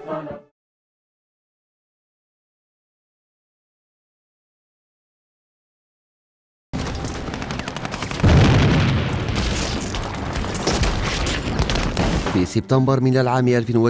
في سبتمبر من العام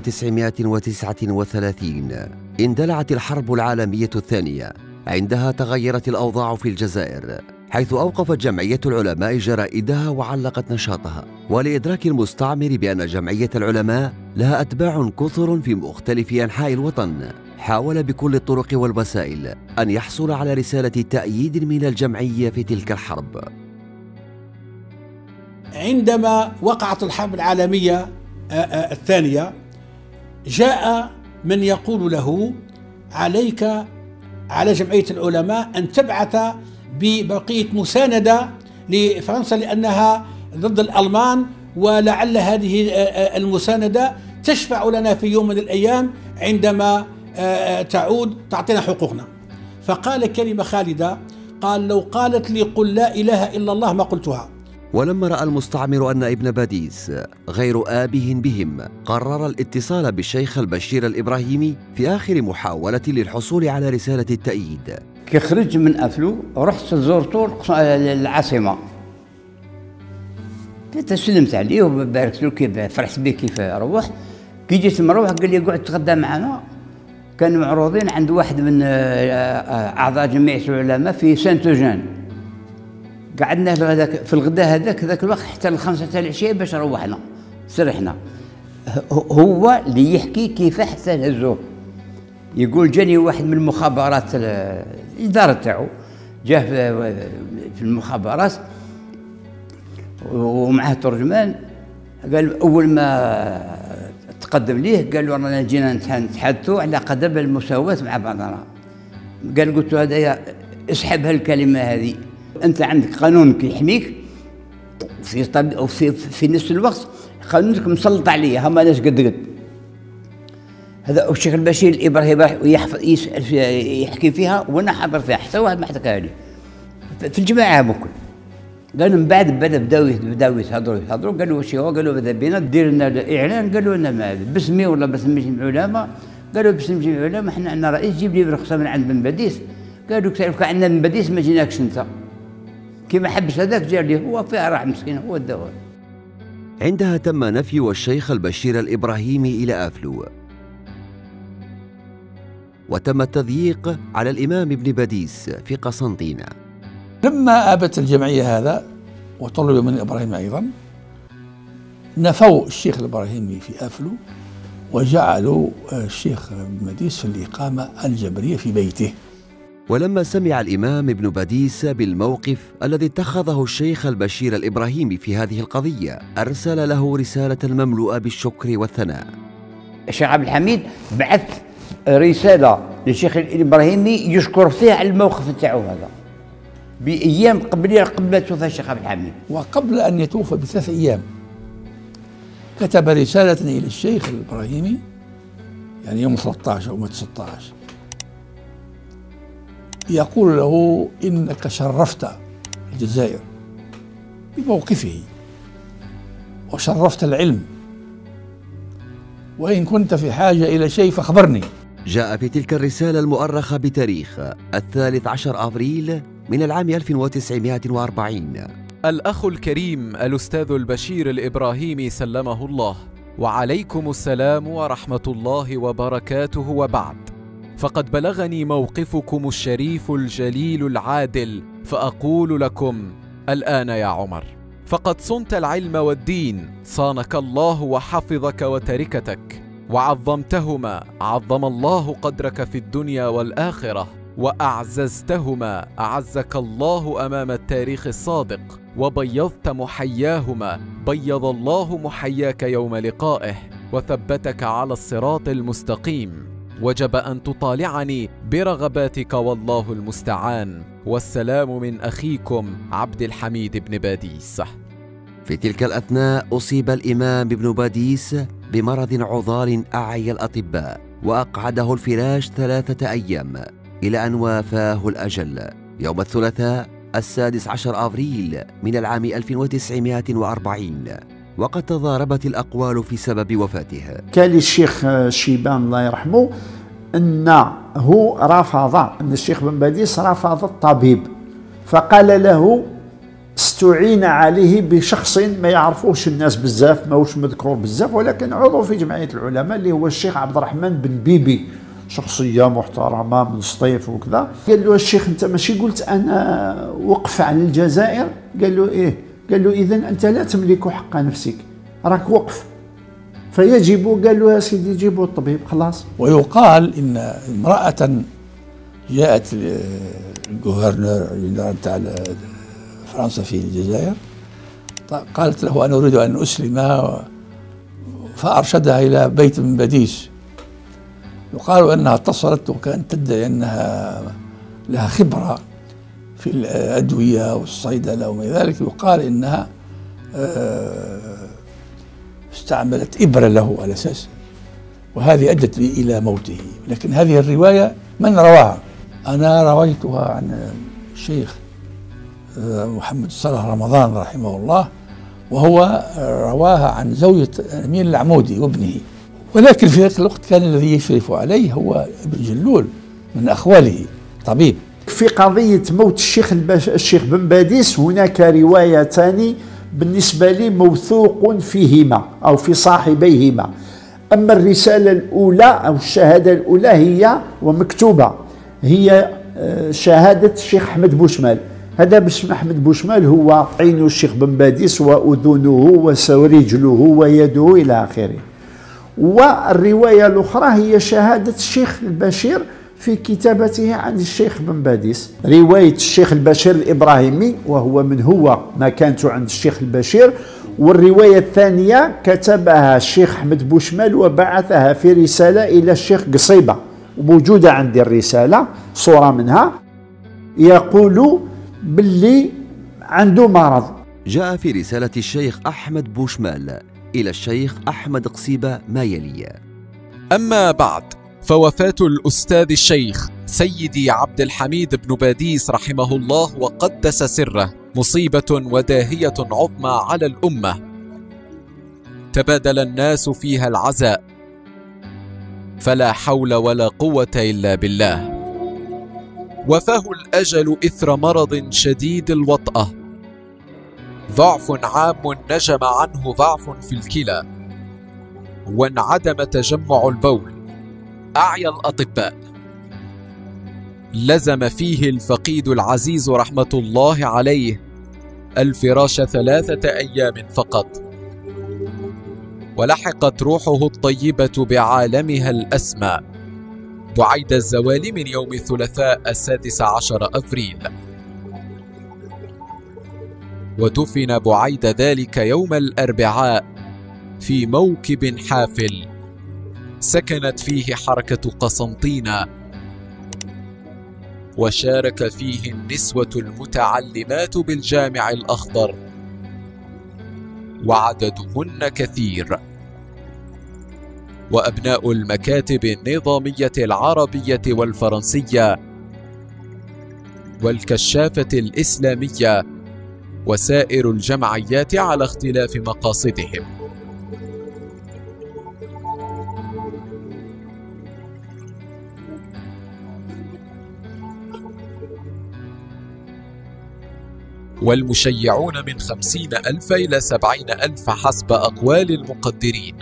1939 اندلعت الحرب العالمية الثانية. عندها تغيرت الأوضاع في الجزائر، حيث أوقفت جمعية العلماء جرائدها وعلقت نشاطها، ولإدراك المستعمر بأن جمعية العلماء لها أتباع كثر في مختلف أنحاء الوطن، حاول بكل الطرق والوسائل أن يحصل على رسالة تأييد من الجمعية في تلك الحرب. عندما وقعت الحرب العالمية الثانية، جاء من يقول له: عليك على جمعية العلماء أن تبعث ببقية مساندة لفرنسا لأنها ضد الألمان، ولعل هذه المساندة تشفع لنا في يوم من الأيام عندما تعود تعطينا حقوقنا. فقال كلمة خالدة، قال: لو قالت لي قل لا إله إلا الله ما قلتها. ولما رأى المستعمر أن ابن باديس غير آبه بهم، قرر الاتصال بالشيخ البشير الإبراهيمي في آخر محاولة للحصول على رسالة التأييد. كي خرجت من أفلو رحت زرتو العاصمة، تسلمت عليه وباركت له، كيف فرحت به كيف روح. كي جيت مروح قال لي: قعد تغدى معنا. كانوا معروضين عند واحد من أعضاء جمعية العلماء في سانت جان. قعدنا في الغداء هذاك ذاك الوقت حتى الخمسة العشية باش روحنا سرحنا. هو اللي يحكي كيف حتى هزوه. يقول: جاني واحد من المخابرات الإدارة تاعو، جاه في المخابرات ومعه ترجمان. قال أول ما تقدم ليه قال له: رانا جينا نتحدثوا على قدم المساواة مع بعضنا. قال: قلت له: هذا اسحب هالكلمة هذه، أنت عندك قانونك يحميك في نفس الوقت قانونك مسلط عليا، هم ناس قد هذا. الشيخ البشير الإبراهيمي يحكي فيها وأنا حاضر فيها، حتى واحد ما حكاها لي في الجماعة بكل. قالوا من بعد بداو يهضروا قالوا: واش هو؟ قالوا: ماذا بينا دير لنا إعلان. قالوا: لنا باسمي ولا باسم جمعية العلماء؟ قالوا: باسم جمعية العلماء، احنا عندنا رئيس، جيب لي رخصة من عند بن باديس. قالوا: كان عندنا بن باديس ما جيناكش أنت. كيما حبس هذاك جا ليه هو فيها راح مسكين هو الدواء. عندها تم نفي الشيخ البشير الإبراهيمي إلى أفلو، وتم التضييق على الإمام ابن باديس في قسنطينة. لما أبت الجمعية هذا وطلب من إبراهيم أيضا، نفوا الشيخ الإبراهيمي في أفلو وجعلوا الشيخ ابن باديس في الإقامة الجبرية في بيته. ولما سمع الإمام ابن باديس بالموقف الذي اتخذه الشيخ البشير الإبراهيمي في هذه القضية، أرسل له رسالة مملوءة بالشكر والثناء. الشيخ عبد الحميد بعث رسالة للشيخ الإبراهيمي يشكر فيها على الموقف تاعو هذا بأيام قبل توفى الشيخ عبد الحميد. وقبل أن يتوفى ب3 أيام كتب رسالة إلى الشيخ الإبراهيمي، يعني يوم 13 أو 16، يقول له: إنك شرفت الجزائر بموقفه وشرفت العلم، وإن كنت في حاجة إلى شيء فاخبرني. جاء في تلك الرسالة المؤرخة بتاريخ 13 أبريل من العام 1940: الأخ الكريم الأستاذ البشير الإبراهيمي سلمه الله، وعليكم السلام ورحمة الله وبركاته، وبعد. فقد بلغني موقفكم الشريف الجليل العادل، فأقول لكم الآن يا عمر: فقد صنت العلم والدين، صانك الله وحفظك وتركتك، وعظمتهما، عظم الله قدرك في الدنيا والآخرة، وأعززتهما، أعزك الله أمام التاريخ الصادق، وبيضت محياهما، بيض الله محياك يوم لقائه، وثبتك على الصراط المستقيم. وجب أن تطالعني برغباتك، والله المستعان. والسلام من أخيكم عبد الحميد بن باديس. في تلك الأثناء أصيب الإمام ابن باديس بمرض عضال أعيا الأطباء، وأقعده الفراش 3 أيام إلى أن وافاه الأجل يوم الثلاثاء 16 أبريل من العام 1940، وقد تضاربت الأقوال في سبب وفاته. كان الشيخ شيبان الله يرحمه أنه رفض، أن الشيخ بن باديس رفض الطبيب، فقال له استعين عليه بشخص ما يعرفوش الناس بزاف، ماهوش مذكور بزاف، ولكن عضو في جمعية العلماء، اللي هو الشيخ عبد الرحمن بن بيبي، شخصية محترمة من سطيف وكذا. قال له الشيخ أنت ماشي قلت أنا وقف عن الجزائر؟ قال له إيه؟ قال له إذن أنت لا تملك حق نفسك، راك وقف، فيجب، قال له يا سيدي جيبوا الطبيب خلاص. ويقال إن امرأة جاءت الجوفرنور تاع فرنسا في الجزائر، قالت له أنا أريد أن أسلم، فأرشدها إلى بيت من باديس. يقال أنها اتصلت وكانت تدعي أنها لها خبرة في الأدوية والصيدلة وما ذلك. يقال إنها استعملت إبرة له على أساس، وهذه أدت به إلى موته. لكن هذه الرواية من رواها؟ أنا رويتها عن الشيخ محمد صالح رمضان رحمه الله، وهو رواها عن زوجة أمين العمودي وابنه. ولكن في ذلك الوقت كان الذي يشرف عليه هو ابن جلول من أخواله طبيب. في قضية موت الشيخ بن باديس هناك روايتان بالنسبة لي موثوق فيهما أو في صاحبيهما. أما الرسالة الأولى أو الشهادة الأولى هي ومكتوبة، هي شهادة الشيخ أحمد بوشمال. هذا باسم أحمد بوشمال هو عين الشيخ بن باديس وأذنه ورجله ويده إلى آخره. والرواية الأخرى هي شهادة الشيخ البشير في كتابته عن الشيخ بن باديس، رواية الشيخ البشير الإبراهيمي، وهو من هو مكانته عند الشيخ البشير. والرواية الثانية كتبها الشيخ أحمد بوشمال وبعثها في رسالة إلى الشيخ قصيبة، وموجودة عندي الرسالة صورة منها، يقول باللي عنده مرض. جاء في رسالة الشيخ أحمد بوشمال إلى الشيخ أحمد قصيبة ما يلي: أما بعد، فوفاة الأستاذ الشيخ سيدي عبد الحميد بن باديس رحمه الله وقدس سره مصيبة وداهية عظمى على الأمة، تبادل الناس فيها العزاء، فلا حول ولا قوة إلا بالله. وفاه الأجل إثر مرض شديد الوطأة، ضعف عام نجم عنه ضعف في الكلى، وانعدم تجمع البول، أعيا الأطباء. لزم فيه الفقيد العزيز رحمة الله عليه الفراش 3 أيام فقط، ولحقت روحه الطيبة بعالمها الأسمى بعيد الزوال من يوم الثلاثاء 16 أفريل، ودفن بعيد ذلك يوم الأربعاء في موكب حافل سكنت فيه حركة قسنطينة، وشارك فيه النسوة المتعلمات بالجامع الأخضر، وعددهن كثير، وأبناء المكاتب النظامية العربية والفرنسية والكشافة الإسلامية وسائر الجمعيات على اختلاف مقاصدهم. والمشيعون من 50,000 إلى 70,000 حسب أقوال المقدرين.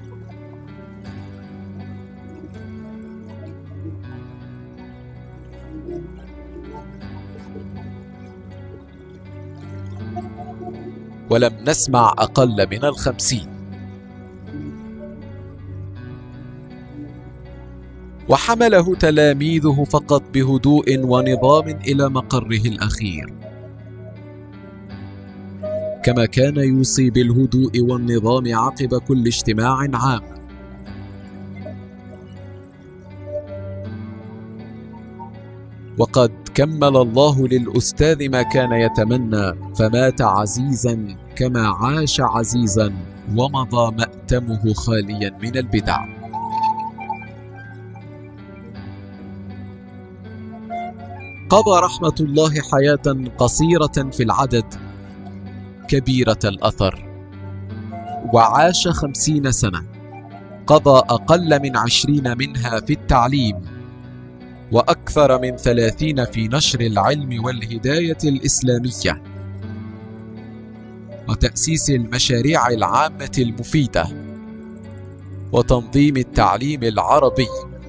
ولم نسمع أقل من 50. وحمله تلاميذه فقط بهدوء ونظام إلى مقره الأخير، كما كان يوصي بالهدوء والنظام عقب كل اجتماع عام. وقد كمل الله للأستاذ ما كان يتمنى، فمات عزيزا كما عاش عزيزا، ومضى مأتمه خاليا من البدع. قضى رحمة الله حياة قصيرة في العدد كبيرة الأثر، وعاش 50 سنة، قضى أقل من 20 منها في التعليم، وأكثر من 30 في نشر العلم والهداية الإسلامية وتأسيس المشاريع العامة المفيدة وتنظيم التعليم العربي.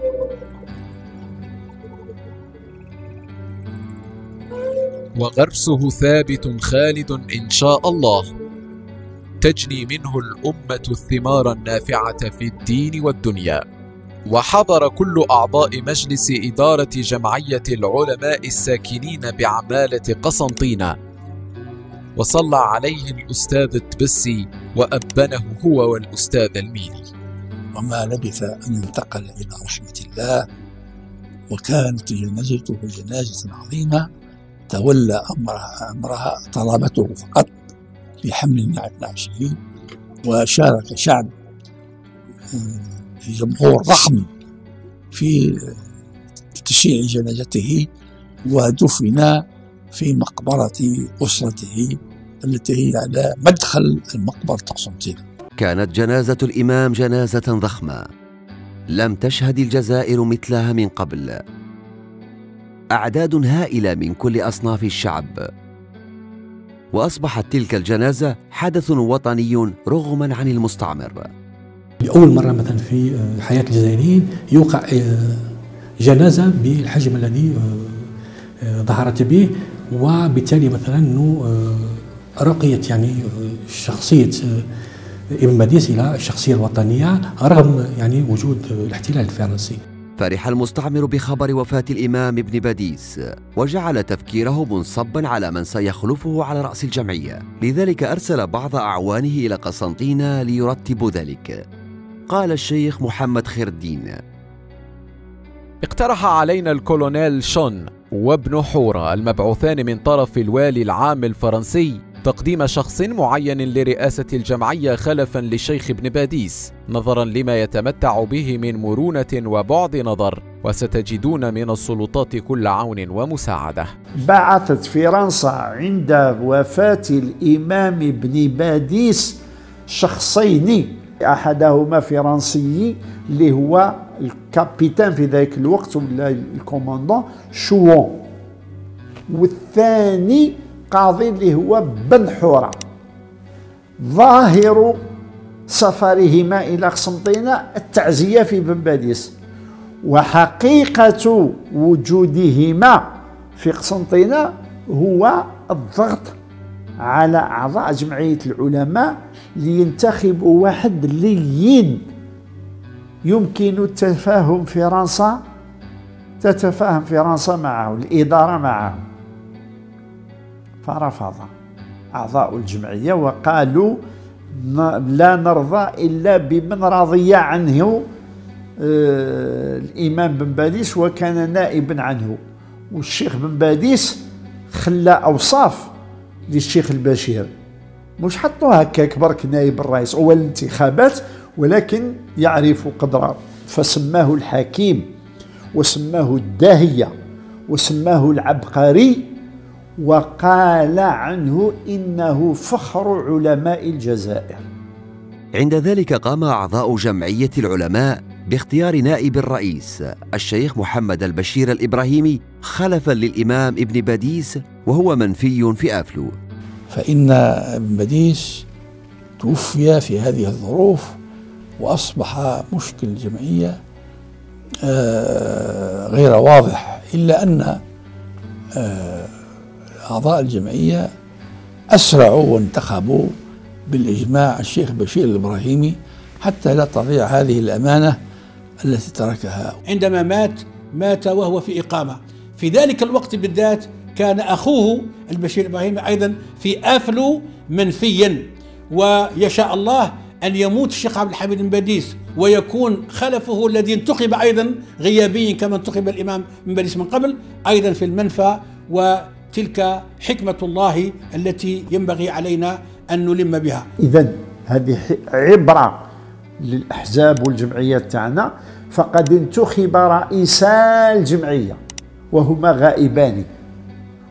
وغرسه ثابت خالد إن شاء الله، تجني منه الأمة الثمار النافعة في الدين والدنيا. وحضر كل أعضاء مجلس إدارة جمعية العلماء الساكنين بعمالة قسنطينة، وصلى عليه الأستاذ التبسي وأبنه هو والأستاذ الميلي. وما لبث أن انتقل إلى رحمة الله، وكانت جنازته جنازة عظيمة تولى أمرها طلبته فقط في حمل نعشه، وشارك شعب في جمهور ضخم في تشييع جنازته، ودفن في مقبرة أسرته التي هي على مدخل المقبرة قسنطينة. كانت جنازة الإمام جنازة ضخمة لم تشهد الجزائر مثلها من قبل، أعداد هائلة من كل أصناف الشعب، وأصبحت تلك الجنازة حدث وطني رغما عن المستعمر. لأول مرة مثلا في حياة الجزائريين يوقع جنازة بالحجم الذي ظهرت به، وبالتالي مثلا أنه رقيت يعني شخصية ابن باديس إلى الشخصية الوطنية رغم يعني وجود الاحتلال الفرنسي. فرح المستعمر بخبر وفاة الإمام ابن باديس، وجعل تفكيره منصبا على من سيخلفه على رأس الجمعية، لذلك أرسل بعض أعوانه إلى قسنطينة ليرتبوا ذلك. قال الشيخ محمد خير الدين: اقترح علينا الكولونيل شون وابن حورة المبعوثان من طرف الوالي العام الفرنسي تقديم شخص معين لرئاسة الجمعية خلفا للشيخ ابن باديس، نظرا لما يتمتع به من مرونة وبعد نظر، وستجدون من السلطات كل عون ومساعدة. بعثت فرنسا عند وفاة الإمام ابن باديس شخصين، أحدهما فرنسي اللي هو الكابيتان في ذلك الوقت ولا الكوماندان شوون، والثاني قاضي اللي هو بن حورة. ظاهر سفرهما إلى قسنطينة التعزية في بن باديس، وحقيقة وجودهما في قسنطينة هو الضغط على أعضاء جمعية العلماء لينتخبوا واحد لين يمكن التفاهم فرنسا تتفاهم فرنسا معه، الإدارة معه. فرفض أعضاء الجمعية وقالوا لا نرضى إلا بمن رضي عنه الإمام بن باديس وكان نائبا عنه. والشيخ بن باديس خلى أوصاف للشيخ البشير، مش حطوها هكاك برك نائب الرئيس أول الانتخابات، ولكن يعرف قدره، فسماه الحكيم وسماه الداهية وسماه العبقري، وقال عنه إنه فخر علماء الجزائر. عند ذلك قام أعضاء جمعية العلماء باختيار نائب الرئيس الشيخ محمد البشير الإبراهيمي خلفا للإمام ابن باديس، وهو منفي في آفلو. فإن ابن باديس توفي في هذه الظروف، وأصبح مشكل الجمعية غير واضح، إلا أن أعضاء الجمعية أسرعوا وانتخبوا بالإجماع الشيخ بشير الإبراهيمي حتى لا تضيع هذه الأمانة التي تركها. عندما مات وهو في إقامة، في ذلك الوقت بالذات كان أخوه البشير الإبراهيمي أيضا في آفلو منفيا، ويشاء الله أن يموت الشيخ عبد الحميد بن باديس ويكون خلفه الذي انتخب أيضا غيابيا كما انتخب الإمام بن باديس من قبل أيضا في المنفى. وتلك حكمة الله التي ينبغي علينا أن نلم بها. إذن هذه عبرة للأحزاب والجمعيات تاعنا، فقد انتخب رئيسا الجمعية وهما غائبان،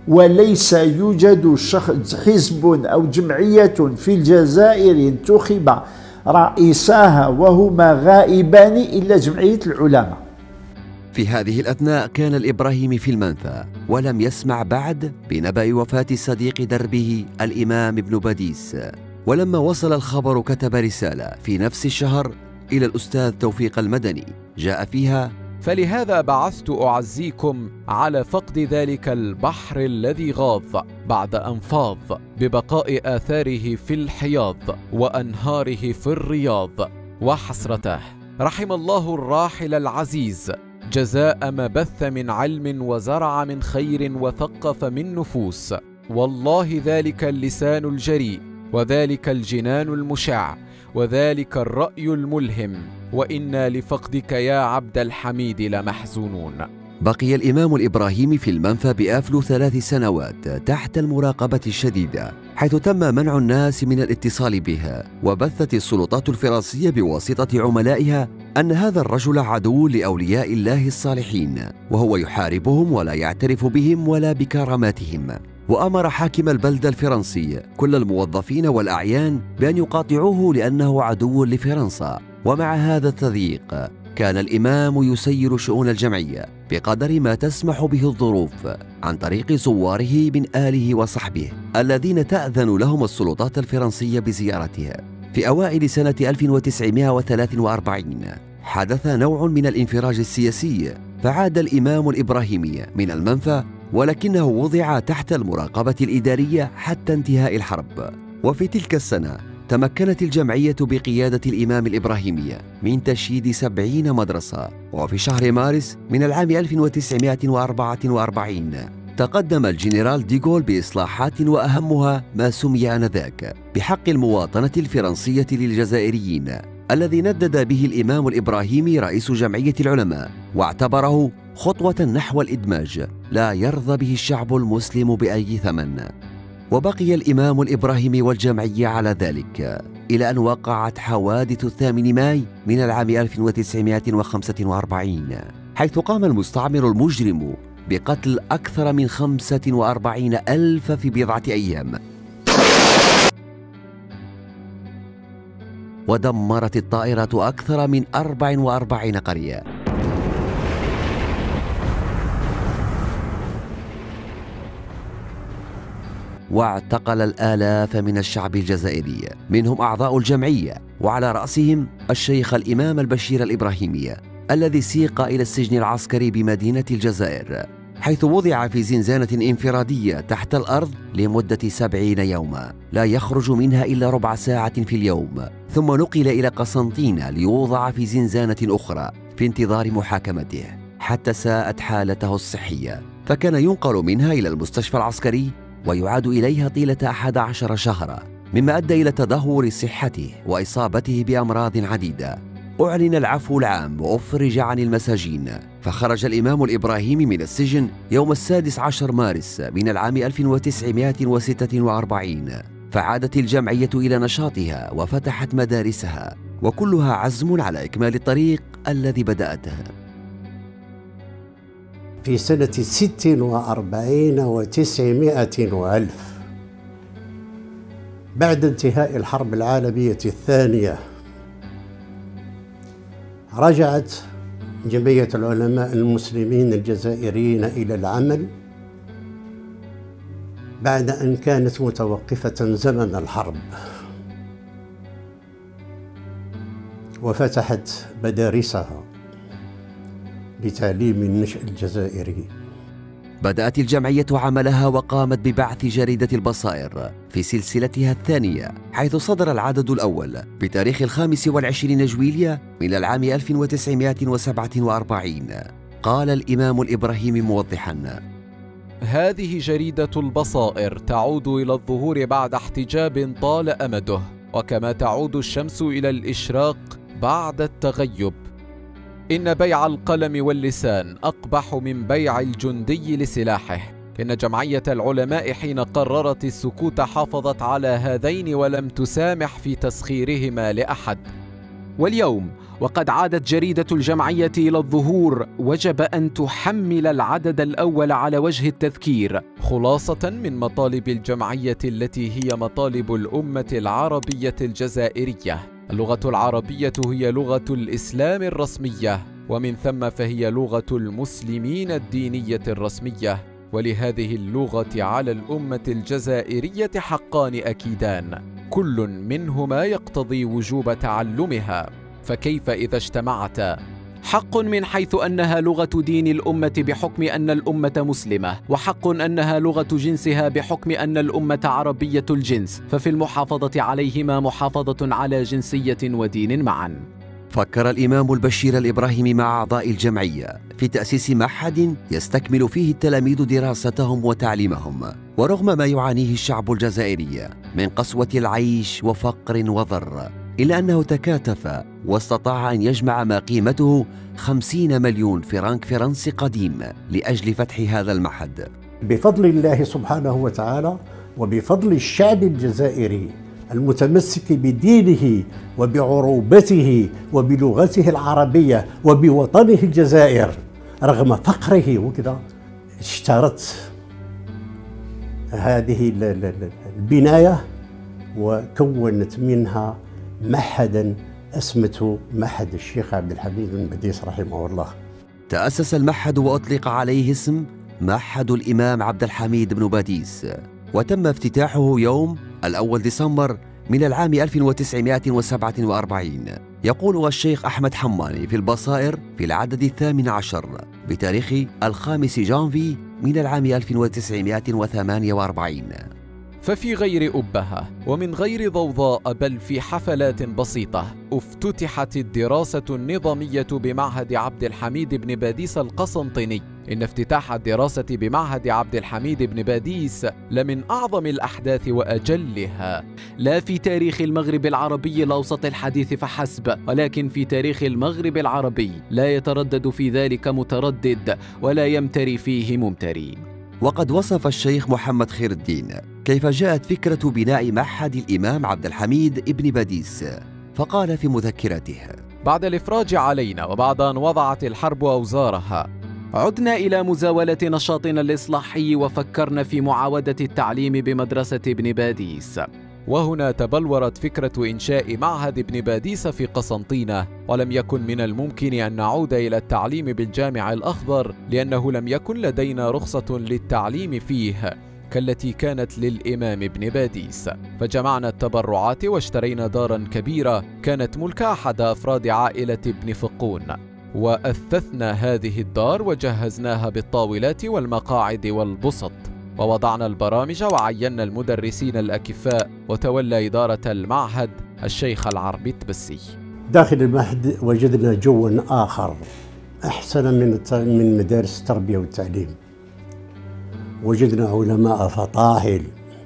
وليس يوجد حزب أو جمعية في الجزائر انتخب رئيساها وهما غائبان إلا جمعية العلماء. في هذه الأثناء كان الإبراهيمي في المنفى ولم يسمع بعد بنبأ وفاة صديق دربه الإمام ابن باديس، ولما وصل الخبر كتب رسالة في نفس الشهر إلى الأستاذ توفيق المدني جاء فيها: فلهذا بعثت أعزيكم على فقد ذلك البحر الذي غاض بعد أن فاض ببقاء آثاره في الحياض وأنهاره في الرياض وحسرته. رحم الله الراحل العزيز جزاء ما بث من علم وزرع من خير وثقف من نفوس، والله ذلك اللسان الجريء وذلك الجنان المشع وذلك الرأي الملهم، وإنا لفقدك يا عبد الحميد لمحزونون. بقي الإمام الإبراهيمي في المنفى بآفل 3 سنوات تحت المراقبة الشديدة، حيث تم منع الناس من الاتصال بها، وبثت السلطات الفرنسية بواسطة عملائها أن هذا الرجل عدو لأولياء الله الصالحين، وهو يحاربهم ولا يعترف بهم ولا بكراماتهم. وأمر حاكم البلدة الفرنسي كل الموظفين والأعيان بأن يقاطعوه لأنه عدو لفرنسا. ومع هذا التضييق كان الإمام يسير شؤون الجمعية بقدر ما تسمح به الظروف عن طريق زواره من آله وصحبه الذين تأذن لهم السلطات الفرنسية بزيارتها. في أوائل سنة 1943 حدث نوع من الانفراج السياسي، فعاد الإمام الإبراهيمي من المنفى، ولكنه وضع تحت المراقبة الإدارية حتى انتهاء الحرب. وفي تلك السنة تمكنت الجمعية بقيادة الإمام الإبراهيمي من تشييد 70 مدرسة. وفي شهر مارس من العام 1944 تقدم الجنرال ديغول بإصلاحات، وأهمها ما سمي آنذاك بحق المواطنة الفرنسية للجزائريين، الذي ندد به الإمام الإبراهيمي رئيس جمعية العلماء، واعتبره خطوة نحو الإدماج لا يرضى به الشعب المسلم بأي ثمن. وبقي الإمام الإبراهيمي والجمعية على ذلك إلى أن وقعت حوادث 8 ماي من العام 1945، حيث قام المستعمر المجرم بقتل أكثر من 45,000 في بضعة أيام، ودمرت الطائرات أكثر من 44 قرية. واعتقل الآلاف من الشعب الجزائري، منهم أعضاء الجمعية، وعلى رأسهم الشيخ الإمام البشير الإبراهيمي الذي سيق إلى السجن العسكري بمدينة الجزائر، حيث وضع في زنزانة انفرادية تحت الأرض لمدة 70 يوما لا يخرج منها إلا ربع ساعة في اليوم، ثم نقل إلى قسنطينة ليوضع في زنزانة أخرى في انتظار محاكمته حتى ساءت حالته الصحية، فكان ينقل منها إلى المستشفى العسكري ويعاد إليها طيلة 11 شهرا، مما أدى إلى تدهور صحته وإصابته بأمراض عديدة. أعلن العفو العام وأفرج عن المساجين، فخرج الإمام الإبراهيمي من السجن يوم 16 مارس من العام 1946، فعادت الجمعية إلى نشاطها وفتحت مدارسها، وكلها عزم على إكمال الطريق الذي بدأته. في سنة 46 و900 وألف بعد انتهاء الحرب العالمية الثانية، رجعت جمعية العلماء المسلمين الجزائريين إلى العمل بعد أن كانت متوقفة زمن الحرب، وفتحت مدارسها لتعليم النشء الجزائري. بدأت الجمعية عملها وقامت ببعث جريدة البصائر في سلسلتها الثانية، حيث صدر العدد الأول بتاريخ 25 جويلية من العام 1947. قال الإمام الإبراهيمي موضحا: هذه جريدة البصائر تعود إلى الظهور بعد احتجاب طال أمده، وكما تعود الشمس إلى الإشراق بعد التغيب. إن بيع القلم واللسان أقبح من بيع الجندي لسلاحه. إن جمعية العلماء حين قررت السكوت حافظت على هذين ولم تسامح في تسخيرهما لأحد. واليوم وقد عادت جريدة الجمعية إلى الظهور، وجب أن تحمل العدد الأول على وجه التذكير خلاصة من مطالب الجمعية التي هي مطالب الأمة العربية الجزائرية. اللغة العربية هي لغة الإسلام الرسمية، ومن ثم فهي لغة المسلمين الدينية الرسمية، ولهذه اللغة على الأمة الجزائرية حقان أكيدان، كل منهما يقتضي وجوب تعلمها، فكيف إذا اجتمعتا؟ حق من حيث أنها لغة دين الأمة بحكم أن الأمة مسلمة، وحق أنها لغة جنسها بحكم أن الأمة عربية الجنس، ففي المحافظة عليهما محافظة على جنسية ودين معا. فكر الإمام البشير الإبراهيمي مع أعضاء الجمعية في تأسيس معهد يستكمل فيه التلاميذ دراستهم وتعليمهم، ورغم ما يعانيه الشعب الجزائري من قسوة العيش وفقر وضر، إلا أنه تكاتف واستطاع أن يجمع ما قيمته 50 مليون فرنك فرنسي قديم لأجل فتح هذا المعهد. بفضل الله سبحانه وتعالى وبفضل الشعب الجزائري المتمسك بدينه وبعروبته وبلغته العربية وبوطنه الجزائر رغم فقره وكذا، اشترت هذه البناية وكونت منها معهدا اسمته معهد الشيخ عبد الحميد بن باديس رحمه الله. تأسس المعهد وأطلق عليه اسم معهد الإمام عبد الحميد بن باديس، وتم افتتاحه يوم 1 ديسمبر من العام 1947. يقول الشيخ أحمد حماني في البصائر في العدد 18 بتاريخ 5 جانفي من العام 1948: ففي غير أبهة ومن غير ضوضاء بل في حفلات بسيطة افتتحت الدراسة النظامية بمعهد عبد الحميد بن باديس القسنطيني. إن افتتاح الدراسة بمعهد عبد الحميد بن باديس لمن أعظم الأحداث وأجلها، لا في تاريخ المغرب العربي الأوسط الحديث فحسب، ولكن في تاريخ المغرب العربي لا يتردد في ذلك متردد ولا يمتري فيه ممتري. وقد وصف الشيخ محمد خير الدين كيف جاءت فكرة بناء معهد الإمام عبد الحميد ابن باديس، فقال في مذكرته: بعد الإفراج علينا وبعد أن وضعت الحرب أوزارها، عدنا إلى مزاولة نشاطنا الإصلاحي وفكرنا في معاودة التعليم بمدرسة ابن باديس، وهنا تبلورت فكرة إنشاء معهد ابن باديس في قسنطينة. ولم يكن من الممكن أن نعود إلى التعليم بالجامع الأخضر لأنه لم يكن لدينا رخصة للتعليم فيه كالتي كانت للإمام ابن باديس، فجمعنا التبرعات واشترينا دارا كبيرة كانت ملك أحد أفراد عائلة ابن فقون، وأثثنا هذه الدار وجهزناها بالطاولات والمقاعد والبسط، ووضعنا البرامج وعينا المدرسين الأكفاء، وتولى إدارة المعهد الشيخ العربي التبسي. داخل المعهد وجدنا جوا آخر أحسن من مدارس التربية والتعليم. وجدنا علماء فطاحل،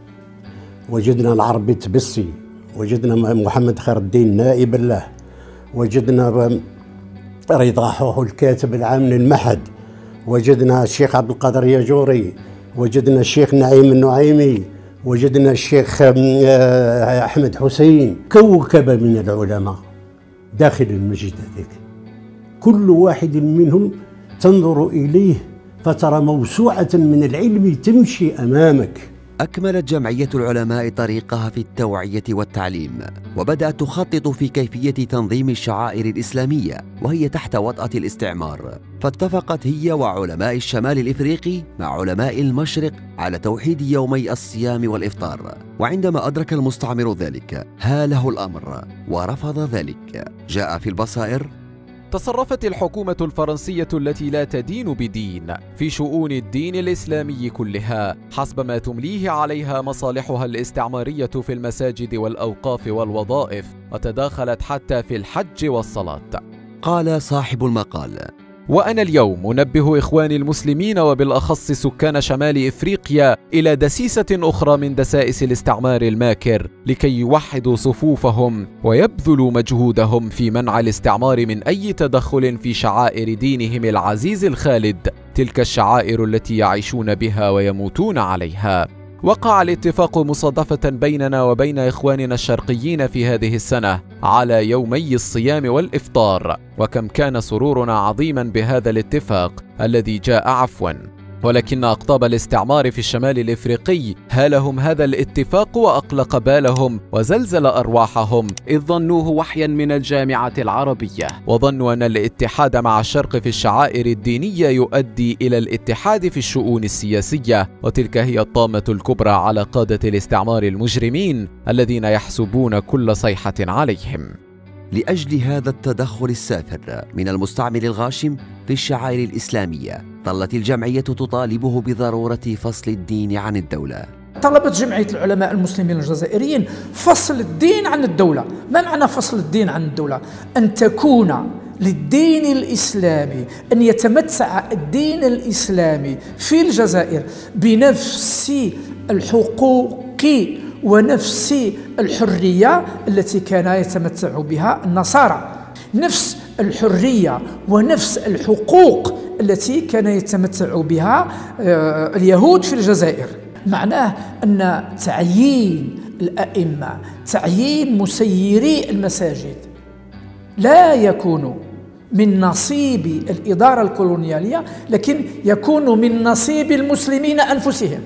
وجدنا العربي التبسي، وجدنا محمد خير الدين نائب له، وجدنا رضا حوح الكاتب العام للمعهد، وجدنا الشيخ عبد القادر ياجوري، وجدنا الشيخ نعيم النعيمي، وجدنا الشيخ أحمد حسين، كوكبة من العلماء داخل المسجد هذيك. كل واحد منهم تنظر إليه فترى موسوعة من العلم تمشي أمامك. أكملت جمعية العلماء طريقها في التوعية والتعليم، وبدأت تخطط في كيفية تنظيم الشعائر الإسلامية وهي تحت وطأة الاستعمار، فاتفقت هي وعلماء الشمال الإفريقي مع علماء المشرق على توحيد يومي الصيام والإفطار. وعندما أدرك المستعمر ذلك هاله الأمر ورفض ذلك. جاء في البصائر: تصرفت الحكومة الفرنسية التي لا تدين بدين في شؤون الدين الإسلامي كلها حسب ما تمليه عليها مصالحها الاستعمارية في المساجد والأوقاف والوظائف، وتداخلت حتى في الحج والصلاة. قال صاحب المقال: وأنا اليوم أنبه إخواني المسلمين وبالأخص سكان شمال إفريقيا إلى دسيسة أخرى من دسائس الاستعمار الماكر لكي يوحدوا صفوفهم ويبذلوا مجهودهم في منع الاستعمار من أي تدخل في شعائر دينهم العزيز الخالد، تلك الشعائر التي يعيشون بها ويموتون عليها. وقع الاتفاق مصادفة بيننا وبين إخواننا الشرقيين في هذه السنة على يومي الصيام والإفطار، وكم كان سرورنا عظيما بهذا الاتفاق الذي جاء عفوا. ولكن أقطاب الاستعمار في الشمال الإفريقي هالهم هذا الاتفاق وأقلق بالهم وزلزل أرواحهم، إذ ظنوه وحيا من الجامعة العربية، وظنوا أن الاتحاد مع الشرق في الشعائر الدينية يؤدي إلى الاتحاد في الشؤون السياسية، وتلك هي الطامة الكبرى على قادة الاستعمار المجرمين الذين يحسبون كل صيحة عليهم. لأجل هذا التدخل السافر من المستعمر الغاشم في الشعائر الإسلامية، ظلت الجمعية تطالبه بضرورة فصل الدين عن الدولة. طلبت جمعية العلماء المسلمين الجزائريين فصل الدين عن الدولة. ما معنى فصل الدين عن الدولة؟ أن تكون للدين الإسلامي، أن يتمتع الدين الإسلامي في الجزائر بنفس الحقوق ونفس الحرية التي كان يتمتع بها النصارى، نفس الحرية ونفس الحقوق التي كان يتمتع بها اليهود في الجزائر. معناه أن تعيين الأئمة، تعيين مسيري المساجد لا يكون من نصيب الإدارة الكولونيالية، لكن يكون من نصيب المسلمين أنفسهم.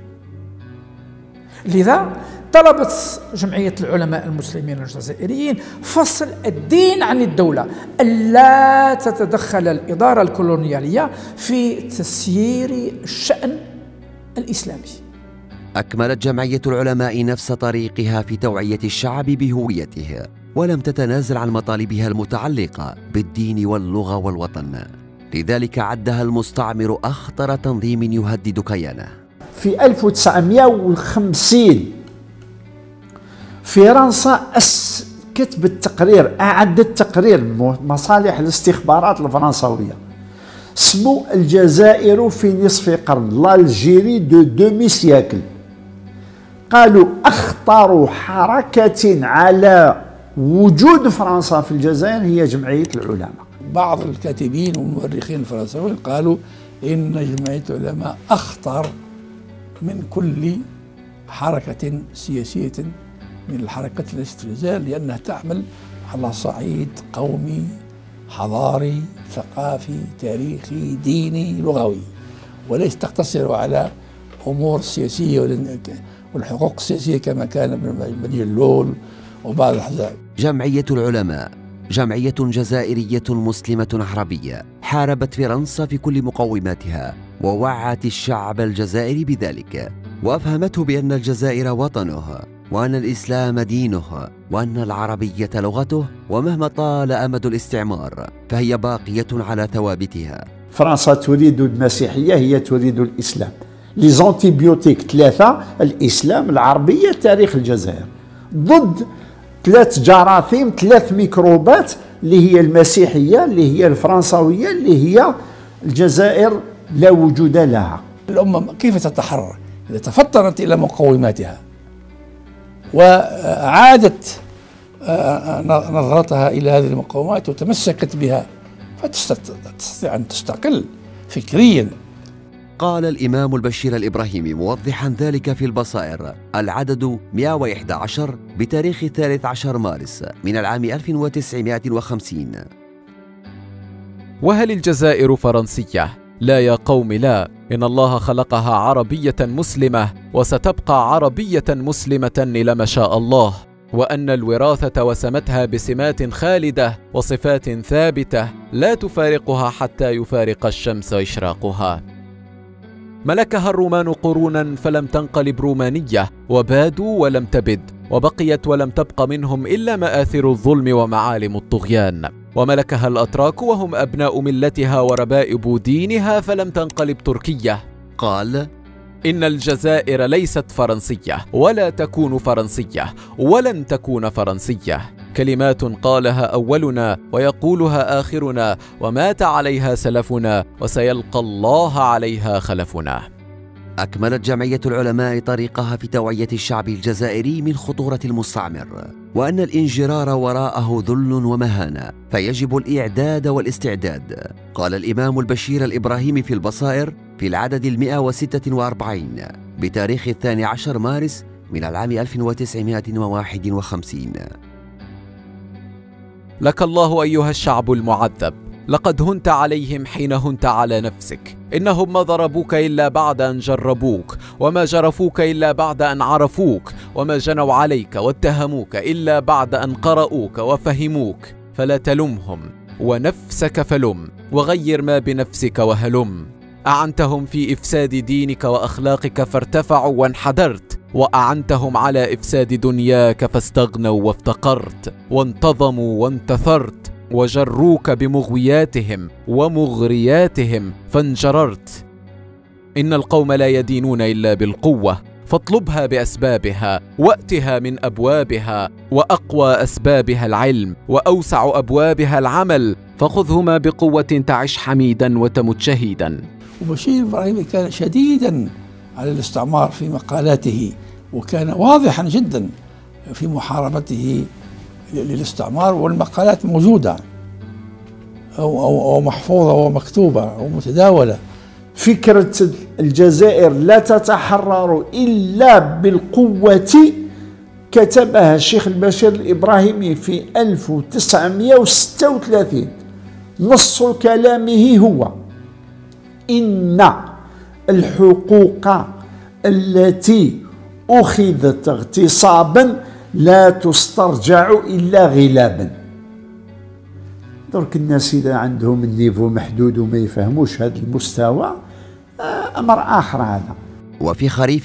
لذا طلبت جمعية العلماء المسلمين الجزائريين فصل الدين عن الدولة، ألا تتدخل الإدارة الكولونيالية في تسيير الشأن الإسلامي. أكملت جمعية العلماء نفس طريقها في توعية الشعب بهويته، ولم تتنازل عن مطالبها المتعلقة بالدين واللغة والوطن، لذلك عدها المستعمر أخطر تنظيم يهدد كيانه. في 1950 فرنسا كتبت تقرير، أعدت تقرير مصالح الاستخبارات الفرنسوية، اسمه الجزائر في نصف قرن، l'Algérie de demi-siècle. قالوا أخطر حركة على وجود فرنسا في الجزائر هي جمعية العلماء. بعض الكاتبين والمؤرخين الفرنسيين قالوا إن جمعية العلماء أخطر من كل حركة سياسية من الحركات التي في الجزائر، لأنها تعمل على صعيد قومي حضاري ثقافي تاريخي ديني لغوي، وليس تقتصر على أمور سياسية والحقوق السياسية كما كان بن جلول وبعض الأحزاب. جمعية العلماء جمعية جزائرية مسلمة عربية حاربت فرنسا في كل مقوماتها، ووعت الشعب الجزائري بذلك، وأفهمته بأن الجزائر وطنه، وأن الإسلام دينه، وأن العربية لغته، ومهما طال أمد الاستعمار فهي باقية على ثوابتها. فرنسا تريد المسيحية، هي تريد الإسلام. ليزونتيبيوتيك ثلاثة: الإسلام، العربية، تاريخ الجزائر، ضد 3 جراثيم، 3 ميكروبات اللي هي المسيحية، اللي هي الفرنسوية، اللي هي الجزائر لا وجود لها. الأمة كيف تتحرر؟ إذا تفطنت إلى مقوماتها وعادت نظرتها إلى هذه المقومات وتمسكت بها، فتستطيع أن تستقل فكريا. قال الإمام البشير الإبراهيمي موضحا ذلك في البصائر العدد 111 بتاريخ 13 مارس من العام 1950: وهل الجزائر فرنسية؟ لا يا قوم لا، إن الله خلقها عربية مسلمة وستبقى عربية مسلمة إلى ما شاء الله، وأن الوراثة وسمتها بسمات خالدة وصفات ثابتة لا تفارقها حتى يفارق الشمس إشراقها. ملكها الرومان قرونا فلم تنقلب رومانية، وبادوا ولم تبد، وبقيت ولم تبق منهم إلا مآثر الظلم ومعالم الطغيان. وملكها الأتراك وهم أبناء ملتها وربائب دينها فلم تنقلب تركية. قال: إن الجزائر ليست فرنسية ولا تكون فرنسية ولن تكون فرنسية، كلمات قالها أولنا ويقولها آخرنا، ومات عليها سلفنا وسيلقى الله عليها خلفنا. أكملت جمعية العلماء طريقها في توعية الشعب الجزائري من خطورة المستعمر، وأن الانجرار وراءه ذل ومهانة، فيجب الإعداد والاستعداد. قال الإمام البشير الإبراهيمي في البصائر في العدد 146: بتاريخ 12 مارس من العام 1951. لك الله أيها الشعب المعذب، لقد هنت عليهم حين هنت على نفسك. إنهم ما ضربوك إلا بعد أن جربوك، وما جرفوك إلا بعد أن عرفوك، وما جنوا عليك واتهموك إلا بعد أن قرأوك وفهموك. فلا تلمهم، ونفسك فلم، وغير ما بنفسك وهلم. أعنتهم في إفساد دينك وأخلاقك فارتفعوا وانحدرت، وأعنتهم على إفساد دنياك فاستغنوا وافتقرت، وانتظموا وانتثرت، وجروك بمغوياتهم ومغرياتهم فانجررت. إن القوم لا يدينون إلا بالقوة، فاطلبها بأسبابها، وأتها من أبوابها، وأقوى أسبابها العلم، وأوسع أبوابها العمل، فخذهما بقوة تعش حميدا وتمت شهيدا. وبشير إبراهيمي كان شديدا على الاستعمار في مقالاته، وكان واضحا جدا في محاربته للاستعمار، والمقالات موجودة أو محفوظة ومكتوبة أو متداولة. فكرة الجزائر لا تتحرر إلا بالقوة كتبها الشيخ البشير الإبراهيمي في 1936. نص كلامه هو: إن الحقوق التي أخذت اغتصابا لا تسترجع إلا غلابا. درك الناس إذا عندهم النيفو محدود وما يفهموش هذا المستوى أمر آخر هذا. وفي خريف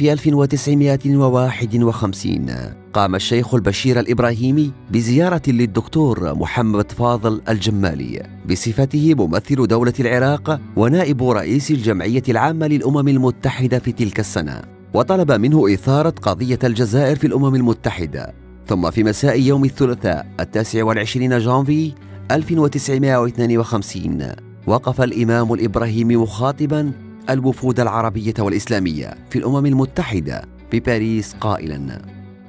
1951 قام الشيخ البشير الإبراهيمي بزيارة للدكتور محمد فاضل الجمالي بصفته ممثل دولة العراق ونائب رئيس الجمعية العامة للأمم المتحدة في تلك السنة، وطلب منه إثارة قضية الجزائر في الأمم المتحدة. ثم في مساء يوم الثلاثاء 29 جانفي 1952 وقف الإمام الإبراهيمي مخاطبا الوفود العربية والإسلامية في الأمم المتحدة بباريس قائلا: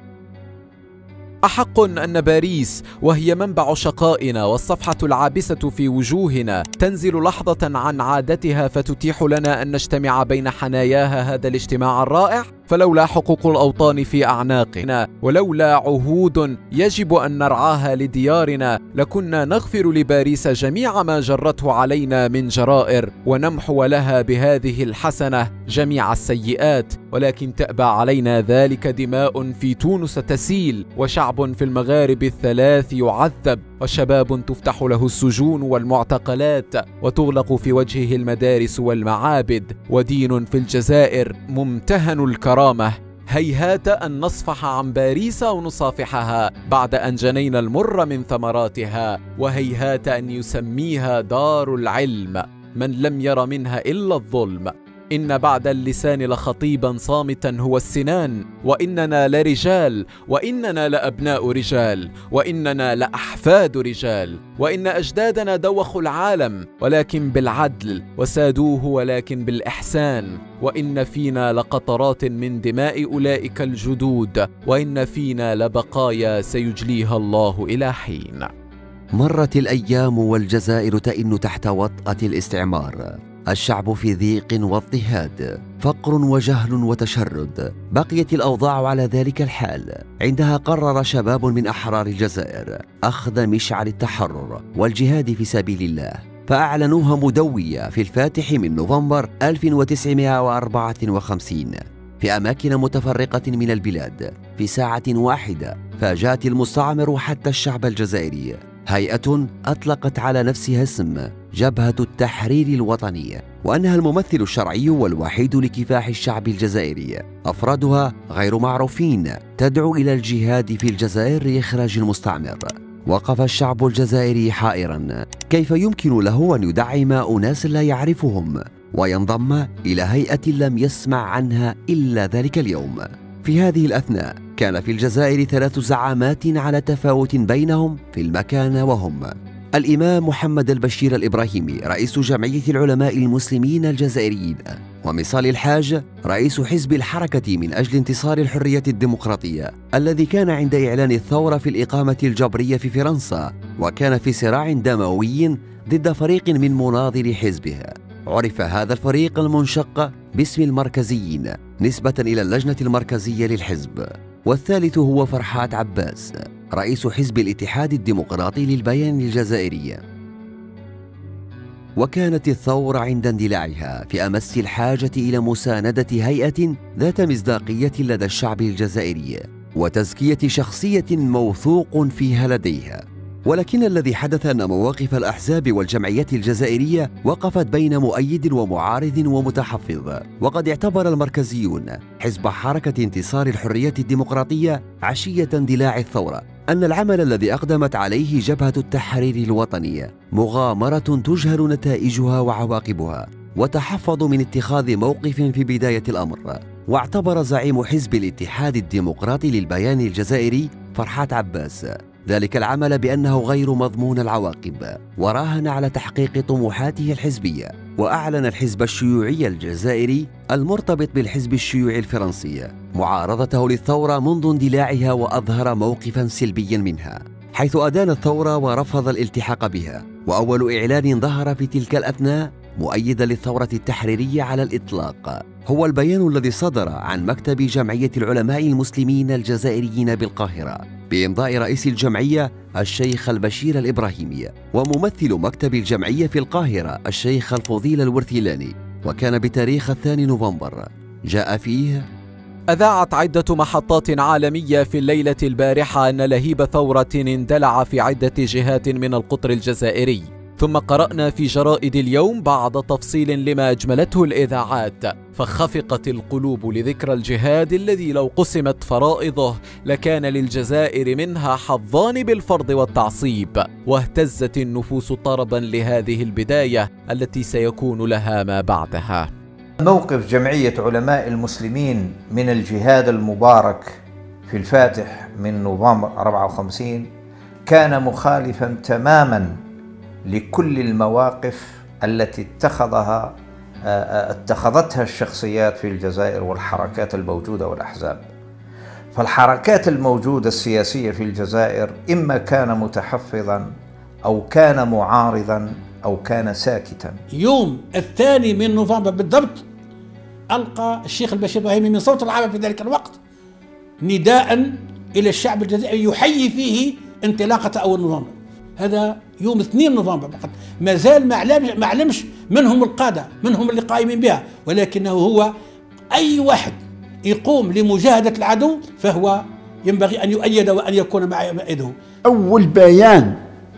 أحق أن باريس، وهي منبع شقائنا والصفحة العابسة في وجوهنا، تنزل لحظة عن عادتها فتتيح لنا أن نجتمع بين حناياها هذا الاجتماع الرائع؟ فلولا حقوق الأوطان في أعناقنا، ولولا عهود يجب أن نرعاها لديارنا، لكنا نغفر لباريس جميع ما جرته علينا من جرائر، ونمحو لها بهذه الحسنة جميع السيئات. ولكن تأبى علينا ذلك دماء في تونس تسيل، وشعب في المغارب الثلاث يعذب، وشباب تفتح له السجون والمعتقلات، وتغلق في وجهه المدارس والمعابد، ودين في الجزائر ممتهن الكرامة. هيهات أن نصفح عن باريس ونصافحها بعد أن جنينا المر من ثمراتها، وهيهات أن يسميها دار العلم من لم ير منها إلا الظلم. إن بعد اللسان لخطيبا صامتا هو السنان، وإننا لرجال، وإننا لأبناء رجال، وإننا لأحفاد رجال، وإن أجدادنا دوخوا العالم ولكن بالعدل، وسادوه ولكن بالإحسان، وإن فينا لقطرات من دماء أولئك الجدود، وإن فينا لبقايا سيجليها الله إلى حين. مرت الأيام والجزائر تئن تحت وطأة الاستعمار، الشعب في ضيق واضطهاد، فقر وجهل وتشرد. بقيت الأوضاع على ذلك الحال عندها قرر شباب من أحرار الجزائر أخذ مشعل التحرر والجهاد في سبيل الله، فأعلنوها مدوية في الفاتح من نوفمبر 1954 في أماكن متفرقة من البلاد. في ساعة واحدة فاجأت المستعمر حتى الشعب الجزائري هيئة أطلقت على نفسها اسم جبهة التحرير الوطني، وأنها الممثل الشرعي والوحيد لكفاح الشعب الجزائري. أفرادها غير معروفين، تدعو إلى الجهاد في الجزائر لإخراج المستعمر. وقف الشعب الجزائري حائرا، كيف يمكن له أن يدعم أناس لا يعرفهم وينضم إلى هيئة لم يسمع عنها إلا ذلك اليوم؟ في هذه الأثناء كان في الجزائر 3 زعامات على تفاوت بينهم في المكانة، وهم الإمام محمد البشير الإبراهيمي رئيس جمعية العلماء المسلمين الجزائريين، ومصال الحاج رئيس حزب الحركة من أجل انتصار الحرية الديمقراطية، الذي كان عند إعلان الثورة في الإقامة الجبرية في فرنسا، وكان في صراع دموي ضد فريق من مناظري حزبه. عرف هذا الفريق المنشق باسم المركزيين، نسبة إلى اللجنة المركزية للحزب، والثالث هو فرحات عباس رئيس حزب الاتحاد الديمقراطي للبيان الجزائري. وكانت الثورة عند اندلاعها في أمس الحاجة إلى مساندة هيئة ذات مصداقية لدى الشعب الجزائري وتزكية شخصية موثوق فيها لديها. ولكن الذي حدث أن مواقف الأحزاب والجمعيات الجزائرية وقفت بين مؤيد ومعارض ومتحفظ. وقد اعتبر المركزيون حزب حركة انتصار الحرية الديمقراطية عشية اندلاع الثورة أن العمل الذي أقدمت عليه جبهة التحرير الوطني مغامرة تجهل نتائجها وعواقبها، وتحفظوا من اتخاذ موقف في بداية الأمر. واعتبر زعيم حزب الاتحاد الديمقراطي للبيان الجزائري فرحات عباس ذلك العمل بأنه غير مضمون العواقب، وراهن على تحقيق طموحاته الحزبية. وأعلن الحزب الشيوعي الجزائري المرتبط بالحزب الشيوعي الفرنسي معارضته للثورة منذ اندلاعها، وأظهر موقفا سلبيا منها، حيث أدان الثورة ورفض الالتحاق بها. وأول إعلان ظهر في تلك الأثناء مؤيدا للثورة التحريرية على الإطلاق هو البيان الذي صدر عن مكتب جمعية العلماء المسلمين الجزائريين بالقاهرة بإمضاء رئيس الجمعية الشيخ البشير الإبراهيمي وممثل مكتب الجمعية في القاهرة الشيخ الفضيل الورثلاني، وكان بتاريخ 2 نوفمبر. جاء فيه: أذاعت عدة محطات عالمية في الليلة البارحة أن لهيب ثورة اندلع في عدة جهات من القطر الجزائري، ثم قرأنا في جرائد اليوم بعض تفصيل لما أجملته الإذاعات، فخفقت القلوب لذكرى الجهاد الذي لو قسمت فرائضه لكان للجزائر منها حظان بالفرض والتعصيب، واهتزت النفوس طربا لهذه البداية التي سيكون لها ما بعدها. موقف جمعية علماء المسلمين من الجهاد المبارك في الفاتح من نوفمبر 54 كان مخالفا تماما لكل المواقف التي اتخذتها الشخصيات في الجزائر والحركات الموجودة والأحزاب. فالحركات الموجودة السياسية في الجزائر إما كان متحفظا أو كان معارضا أو كان ساكتا. يوم 2 نوفمبر بالضبط ألقى الشيخ البشير الإبراهيمي من صوت العرب في ذلك الوقت نداء إلى الشعب الجزائري يحيي فيه انطلاقة أول نوفمبر. هذا يوم 2 نوفمبر فقط، ما زال ما علمش منهم القادة، منهم اللي قائمين بها، ولكنه هو أي واحد يقوم لمجاهدة العدو فهو ينبغي أن يؤيد وأن يكون مع يده. أول بيان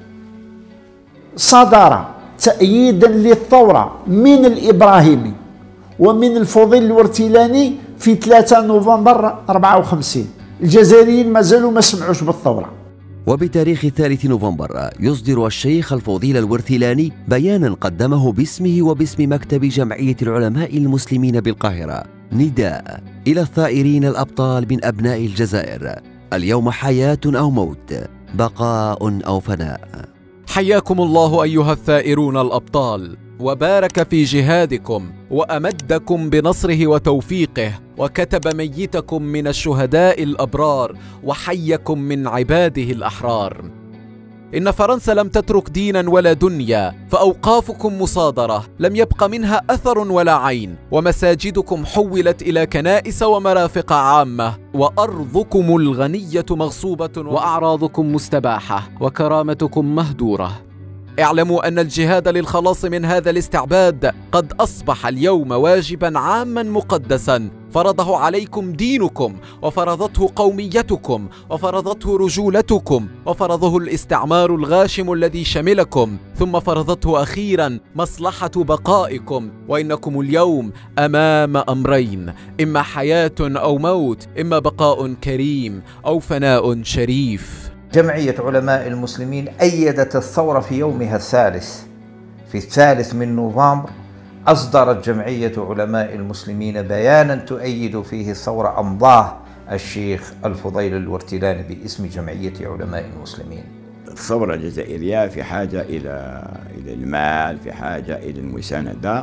صدر تأييدا للثورة من الإبراهيمي ومن الفضيل الورتلاني في 3 نوفمبر 54. الجزائريين ما زالوا ما سمعوش بالثورة. وبتاريخ 3 نوفمبر يصدر الشيخ الفضيل الورثلاني بيانا قدمه باسمه وباسم مكتب جمعية العلماء المسلمين بالقاهرة نداء إلى الثائرين الأبطال من أبناء الجزائر: اليوم حياة أو موت، بقاء أو فناء. حياكم الله أيها الثائرون الأبطال، وبارك في جهادكم، وأمدكم بنصره وتوفيقه، وكتب ميتكم من الشهداء الأبرار، وحيكم من عباده الأحرار. إن فرنسا لم تترك دينا ولا دنيا، فأوقافكم مصادرة لم يبق منها أثر ولا عين، ومساجدكم حولت إلى كنائس ومرافق عامة، وأرضكم الغنية مغصوبة، وأعراضكم مستباحة، وكرامتكم مهدورة. اعلموا أن الجهاد للخلاص من هذا الاستعباد قد أصبح اليوم واجبا عاما مقدسا فرضه عليكم دينكم، وفرضته قوميتكم، وفرضته رجولتكم، وفرضه الاستعمار الغاشم الذي شملكم، ثم فرضته أخيرا مصلحة بقائكم. وإنكم اليوم أمام أمرين: إما حياة أو موت، إما بقاء كريم أو فناء شريف. جمعية علماء المسلمين أيدت الثورة في يومها الثالث، في 3 نوفمبر أصدرت جمعية علماء المسلمين بيانا تؤيد فيه الثورة، أمضاه الشيخ الفضيل الورتلاني باسم جمعية علماء المسلمين. الثورة الجزائرية في حاجة إلى المال، في حاجة إلى المساندة،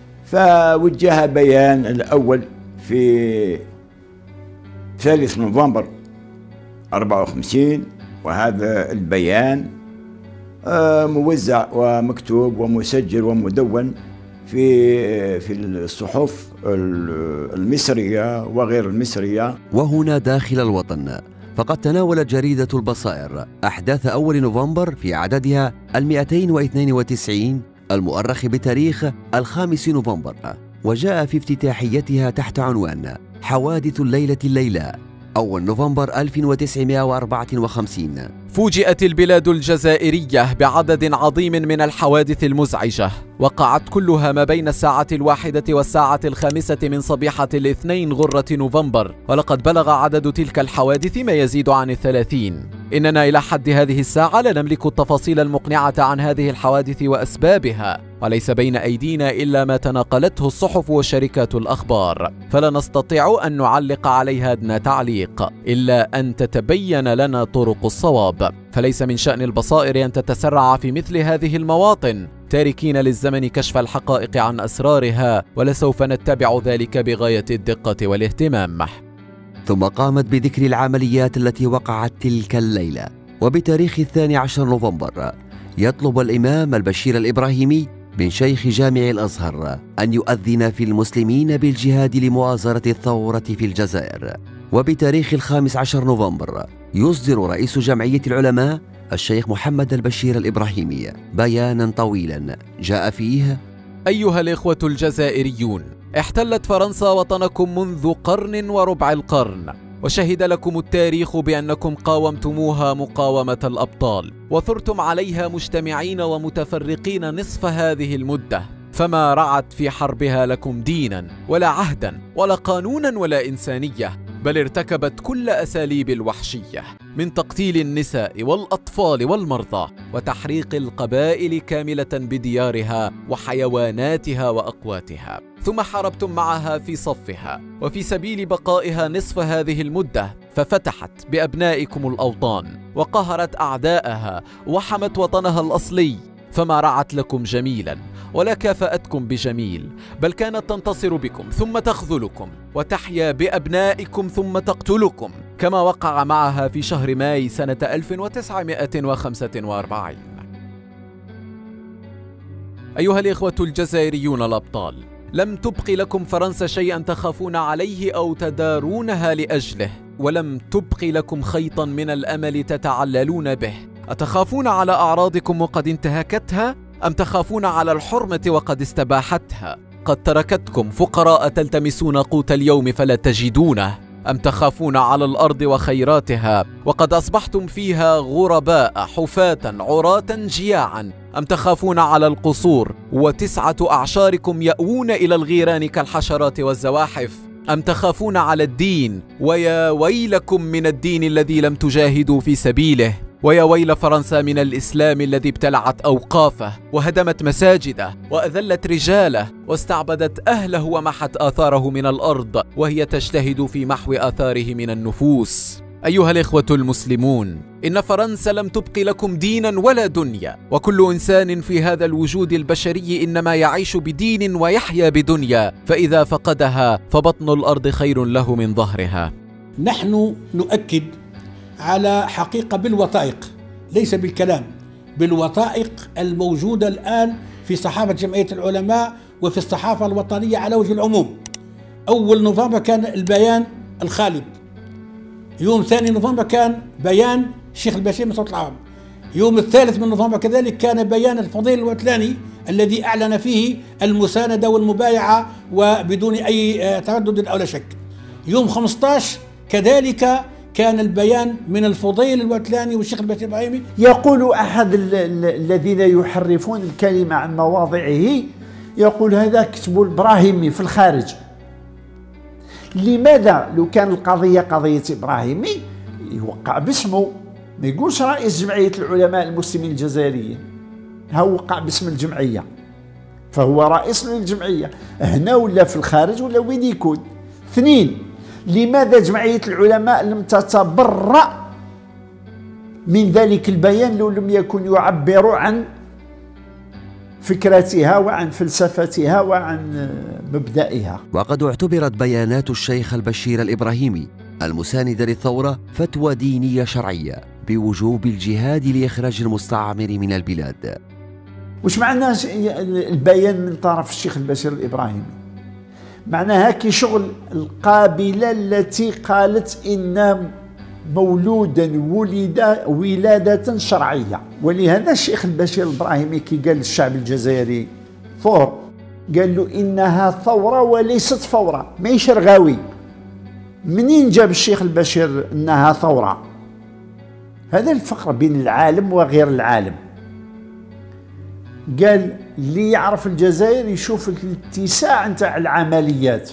فوجه بيان الأول في 3 نوفمبر 54، وهذا البيان موزع ومكتوب ومسجل ومدون في الصحف المصرية وغير المصرية. وهنا داخل الوطن فقد تناولت جريدة البصائر أحداث أول نوفمبر في عددها 292 المؤرخ بتاريخ 5 نوفمبر، وجاء في افتتاحيتها تحت عنوان حوادث الليلة الليلة. أول نوفمبر 1954 فوجئت البلاد الجزائرية بعدد عظيم من الحوادث المزعجة، وقعت كلها ما بين الساعة 1 والساعة 5 من صبيحة الاثنين غرة نوفمبر، ولقد بلغ عدد تلك الحوادث ما يزيد عن 30. إننا إلى حد هذه الساعة لا نملك التفاصيل المقنعة عن هذه الحوادث وأسبابها، وليس بين أيدينا إلا ما تناقلته الصحف وشركات الأخبار، فلا نستطيع أن نعلق عليها أدنى تعليق إلا أن تتبين لنا طرق الصواب. فليس من شأن البصائر أن تتسرع في مثل هذه المواطن تاركين للزمن كشف الحقائق عن أسرارها، ولسوف نتبع ذلك بغاية الدقة والاهتمام. ثم قامت بذكر العمليات التي وقعت تلك الليلة. وبتاريخ 12 نوفمبر يطلب الإمام البشير الإبراهيمي من شيخ جامع الأزهر أن يؤذن في المسلمين بالجهاد لمؤازرة الثورة في الجزائر. وبتاريخ 15 نوفمبر يصدر رئيس جمعية العلماء الشيخ محمد البشير الإبراهيمي بيانا طويلا جاء فيه: أيها الإخوة الجزائريون، احتلت فرنسا وطنكم منذ قرن وربع القرن، وشهد لكم التاريخ بأنكم قاومتموها مقاومة الأبطال، وثرتم عليها مجتمعين ومتفرقين نصف هذه المدة، فما رعت في حربها لكم دينا ولا عهدا ولا قانونا ولا إنسانية، بل ارتكبت كل أساليب الوحشية، من تقتيل النساء والأطفال والمرضى وتحريق القبائل كاملة بديارها وحيواناتها وأقواتها، ثم حاربتم معها في صفها وفي سبيل بقائها نصف هذه المدة، ففتحت بأبنائكم الأوطان وقهرت أعداءها وحمت وطنها الأصلي، فما رعت لكم جميلا ولا كافأتكم بجميل، بل كانت تنتصر بكم ثم تخذلكم وتحيا بأبنائكم ثم تقتلكم، كما وقع معها في شهر ماي سنة 1945. أيها الإخوة الجزائريون الأبطال، لم تبق لكم فرنسا شيئا تخافون عليه أو تدارونها لأجله، ولم تبق لكم خيطا من الأمل تتعللون به. أتخافون على أعراضكم وقد انتهكتها، أم تخافون على الحرمة وقد استباحتها؟ قد تركتكم فقراء تلتمسون قوت اليوم فلا تجدونه، أم تخافون على الأرض وخيراتها وقد أصبحتم فيها غرباء حفاة عراة جياعا؟ أم تخافون على القصور وتسعة أعشاركم يأوون إلى الغيران كالحشرات والزواحف؟ أم تخافون على الدين؟ ويا ويلكم من الدين الذي لم تجاهدوا في سبيله، ويا ويل فرنسا من الإسلام الذي ابتلعت أوقافه وهدمت مساجده وأذلت رجاله واستعبدت أهله ومحت آثاره من الأرض، وهي تجتهد في محو آثاره من النفوس. أيها الإخوة المسلمون، إن فرنسا لم تبق لكم دينا ولا دنيا، وكل إنسان في هذا الوجود البشري إنما يعيش بدين ويحيا بدنيا، فإذا فقدها فبطن الأرض خير له من ظهرها. نحن نؤكد على حقيقة بالوثائق، ليس بالكلام، بالوثائق الموجودة الآن في صحافة جمعية العلماء وفي الصحافة الوطنية على وجه العموم. أول نوفمبر كان البيان الخالد، يوم 2 نوفمبر كان بيان الشيخ البشير من صوت العرب، يوم 3 من نوفمبر كذلك كان بيان الفضيل الوتلاني الذي أعلن فيه المساندة والمبايعة وبدون أي تردد أو لا شك. يوم 15 كذلك كان البيان من الفضيل الوتلاني والشيخ البشير الإبراهيمي. يقول أحد الذين يحرفون الكلمة عن مواضعه، يقول هذا كتبوا الإبراهيمي في الخارج. لماذا لو كان القضية قضية إبراهيمي يوقع باسمه، ما يقولش رئيس جمعية العلماء المسلمين الجزائريين، هو وقع باسم الجمعية فهو رئيس للجمعية هنا ولا في الخارج ولا وين يكون. 2، لماذا جمعية العلماء لم تتبرأ من ذلك البيان لو لم يكن يعبر عن فكرتها وعن فلسفتها وعن مبدئها؟ وقد اعتبرت بيانات الشيخ البشير الإبراهيمي المساند للثورة فتوى دينية شرعية بوجوب الجهاد لإخراج المستعمر من البلاد. واش معناه البيان من طرف الشيخ البشير الإبراهيمي؟ معناها كي شغل القابلة التي قالت إن مولودا ولد ولادة شرعية. ولهذا الشيخ البشير الإبراهيمي كي قال للشعب الجزائري ثور، قال له إنها ثورة وليست فورة، ماهيش رغاوي. منين جاب الشيخ البشير إنها ثورة؟ هذا الفرق بين العالم وغير العالم. قال اللي يعرف الجزائر يشوف الاتساع نتاع العمليات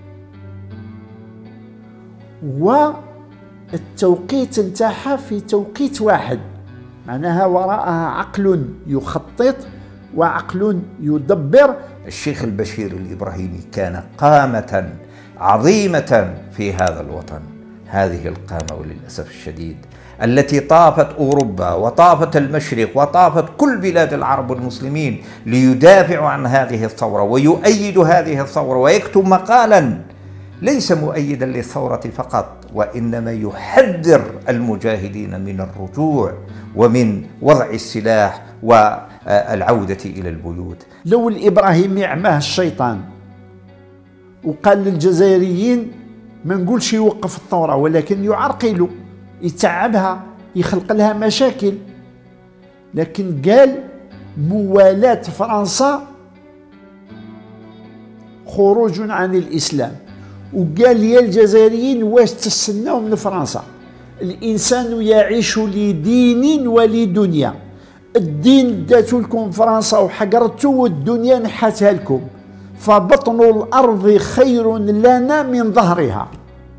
والتوقيت نتاعها في توقيت واحد، معناها وراءها عقل يخطط وعقل يدبر. الشيخ البشير الإبراهيمي كان قامة عظيمة في هذا الوطن. هذه القامة وللأسف الشديد التي طافت أوروبا وطافت المشرق وطافت كل بلاد العرب والمسلمين ليدافعوا عن هذه الثورة ويؤيد هذه الثورة، ويكتب مقالا ليس مؤيدا للثورة فقط، وإنما يحذر المجاهدين من الرجوع ومن وضع السلاح والعودة إلى البيوت. لو الإبراهيمي عماه الشيطان وقال للجزائريين ما نقولش يوقف الثورة ولكن يعرقلوا، يتعبها، يخلق لها مشاكل، لكن قال موالاة فرنسا خروج عن الإسلام. وقال يا الجزائريين واش تستناو من فرنسا؟ الإنسان يعيش لدين ولدنيا. الدين داتو لكم فرنسا وحقرتو، والدنيا نحاتها لكم، فبطن الأرض خير لنا من ظهرها.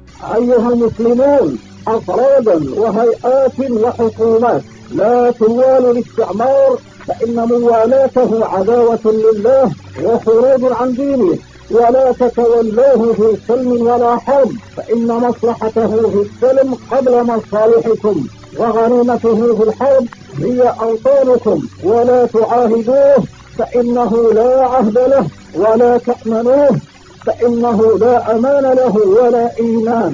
أيها المسلمون أفرادا وهيئات وحكومات لا توالوا الاستعمار، فإن موالاته عداوة لله وخروج عن دينه، ولا تتولوه في سلم ولا حرب، فإن مصلحته في السلم قبل مصالحكم، وغنيمته في الحرب هي أوطانكم، ولا تعاهدوه فإنه لا عهد له، ولا تأمنوه فإنه لا أمان له ولا إيمان.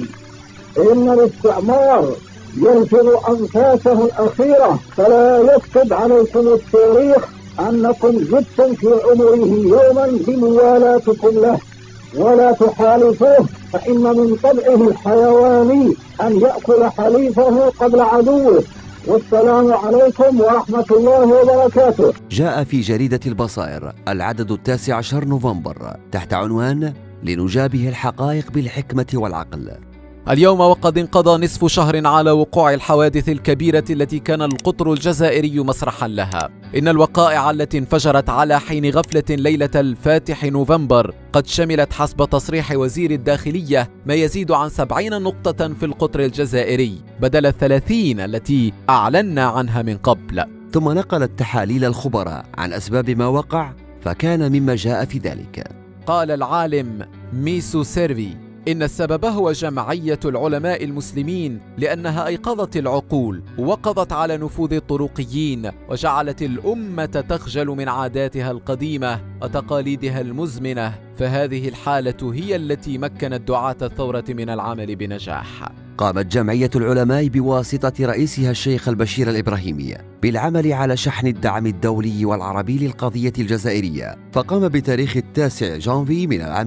إن الاستعمار ينفذ أنفاسه الأخيرة، فلا يكتب عليكم التاريخ أنكم زدتم في عمره يوما بموالاتكم له، ولا تحالفوه، فإن من طبعه الحيواني أن يأكل حليفه قبل عدوه. والسلام عليكم ورحمة الله وبركاته. جاء في جريدة البصائر العدد 19 نوفمبر تحت عنوان لنجابه الحقائق بالحكمة والعقل. اليوم وقد انقضى نصف شهر على وقوع الحوادث الكبيرة التي كان القطر الجزائري مسرحا لها. إن الوقائع التي انفجرت على حين غفلة ليلة الفاتح نوفمبر قد شملت حسب تصريح وزير الداخلية ما يزيد عن 70 نقطة في القطر الجزائري بدل 30 التي أعلنا عنها من قبل. ثم نقلت تحاليل الخبراء عن أسباب ما وقع، فكان مما جاء في ذلك. قال العالم ميسو سيرفي إن السبب هو جمعية العلماء المسلمين، لأنها أيقظت العقول ووقضت على نفوذ الطرقيين، وجعلت الأمة تخجل من عاداتها القديمة وتقاليدها المزمنة، فهذه الحالة هي التي مكنت دعاة الثورة من العمل بنجاح. قامت جمعية العلماء بواسطة رئيسها الشيخ البشير الإبراهيمي بالعمل على شحن الدعم الدولي والعربي للقضية الجزائرية، فقام بتاريخ 9 جانفي من العام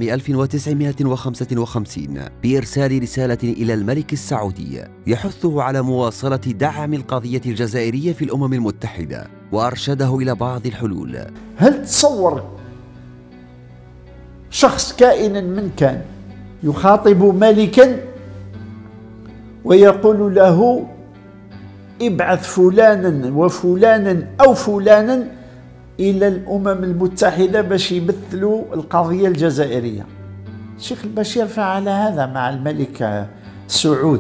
1955 بإرسال رسالة إلى الملك السعودي يحثه على مواصلة دعم القضية الجزائرية في الأمم المتحدة، وأرشده إلى بعض الحلول. هل تصور شخص كائنا من كان يخاطب ملكا ويقول له ابعث فلانا وفلانا أو فلانا إلى الأمم المتحدة باش يمثلوا القضية الجزائرية؟ الشيخ البشير فعل هذا مع الملك سعود،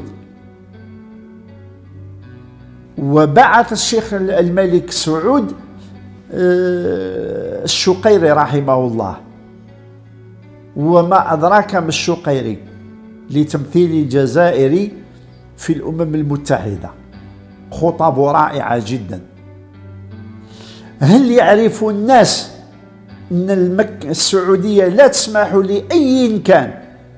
وبعث الشيخ الملك سعود الشقيري رحمه الله، وما أدراك ما الشقيري، لتمثيل الجزائري في الأمم المتحدة. خطب رائعة جدا. هل يعرف الناس أن السعودية لا تسمح لأي كان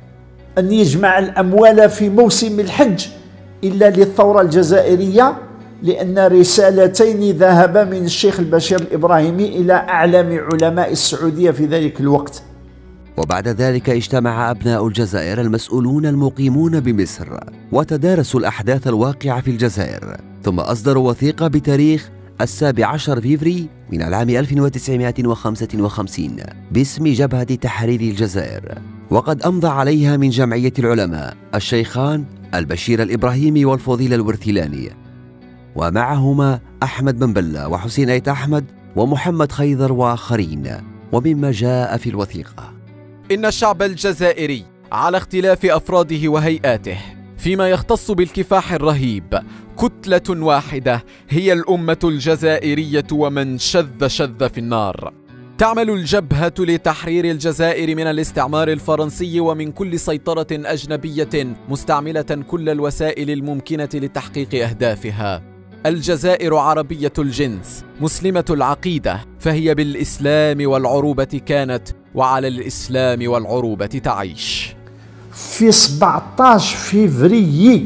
أن يجمع الأموال في موسم الحج إلا للثورة الجزائرية؟ لأن رسالتين ذهبا من الشيخ البشير الإبراهيمي إلى أعلام علماء السعودية في ذلك الوقت. وبعد ذلك اجتمع أبناء الجزائر المسؤولون المقيمون بمصر وتدارسوا الأحداث الواقعة في الجزائر، ثم أصدروا وثيقة بتاريخ 17 فيفري من العام 1955 باسم جبهة تحرير الجزائر، وقد أمضى عليها من جمعية العلماء الشيخان البشير الإبراهيمي والفضيل الورثلاني، ومعهما أحمد بن بلة وحسين أيت أحمد ومحمد خيضر وآخرين. ومما جاء في الوثيقة: إن الشعب الجزائري على اختلاف أفراده وهيئاته فيما يختص بالكفاح الرهيب كتلة واحدة هي الأمة الجزائرية، ومن شذ شذ في النار. تعمل الجبهة لتحرير الجزائر من الاستعمار الفرنسي ومن كل سيطرة أجنبية، مستعملة كل الوسائل الممكنة لتحقيق أهدافها. الجزائر عربية الجنس، مسلمة العقيدة، فهي بالإسلام والعروبة كانت، وعلى الإسلام والعروبة تعيش. في 17 فيفري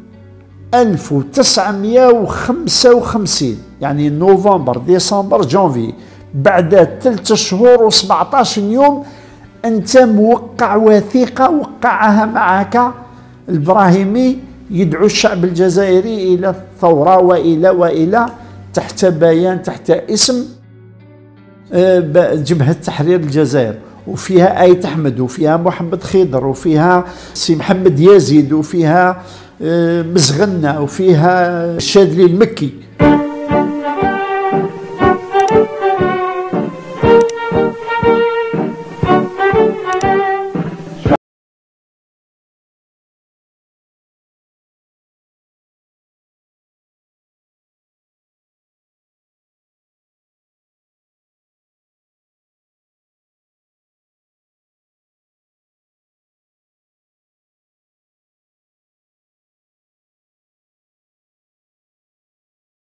1955 يعني نوفمبر ديسمبر جانفي، بعد 3 شهور و17 يوم أنت موقع وثيقة وقعها معك الإبراهيمي يدعو الشعب الجزائري إلى الثورة وإلى تحت بيان، تحت اسم جبهة تحرير الجزائر، وفيها آيت أحمد وفيها محمد خضر وفيها سي محمد يزيد وفيها مزغنة وفيها الشاذلي المكي.